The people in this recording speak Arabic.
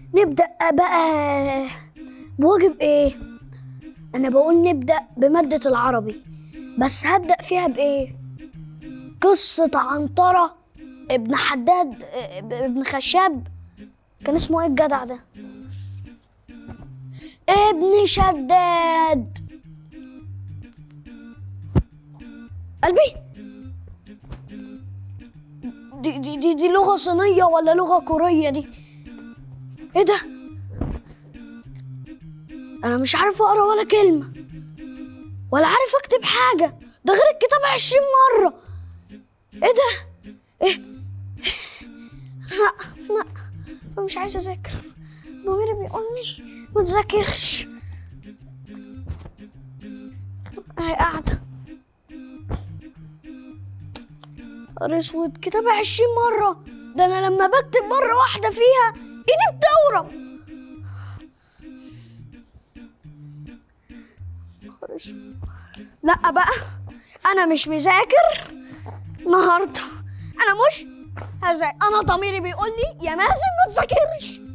نبدأ بقى بواجب ايه؟ انا بقول نبدأ بمادة العربي، بس هبدأ فيها بايه؟ قصة عنترة ابن حداد ابن خشاب. كان اسمه ايه الجدع ده؟ ابن شداد. قلبي، دي لغة صينية ولا لغة كورية دي؟ ايه ده؟ انا مش عارف اقرا ولا كلمة ولا عارف اكتب حاجة، ده غير الكتاب 20 مرة. ايه ده؟ ايه؟ لا انا مش عايزة اذاكر، ضميري بيقولي ما تذاكرش. اهي قاعدة، نهار اسود، كتاب 20 مرة، ده انا لما بكتب مرة واحدة فيها ايدي بتورم. لا بقى، انا مش مذاكر النهارده، انا مش هذاكر، انا ضميري بيقول لي يا مازن ما تذاكرش.